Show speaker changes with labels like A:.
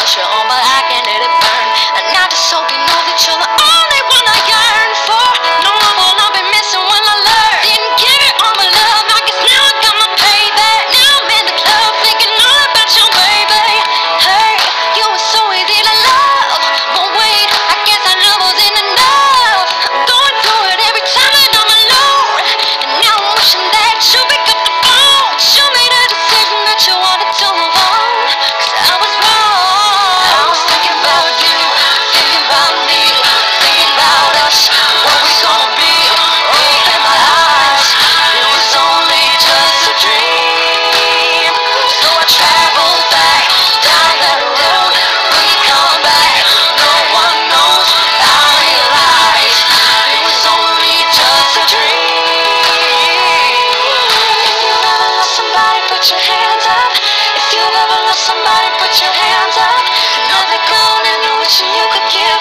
A: pressure on, but I can't let it burn. And I just hope you know that you're the only one I yearn for. No one will not be missing when I learn. Didn't give it all my love, I guess now I got my payback. Now I'm in the club thinking all about you, baby. Hey, you were so easy to love, but wait, I guess our love wasn't enough. I'm going through it every time that I'm alone, and now I'm wishing that you pick up the phone. You made a decision that you wanted to move on, 'cause I was wrong. I was thinking about you, thinking about me, thinking about us, what we gonna be. Open my eyes, it was only just a dream. So I traveled back down that road. When you come back, no one knows. I realized it was only just a dream. If you've ever lost somebody, put your hands up. If you've ever lost somebody, put your hands up. Now they're gone and you're wishing you could give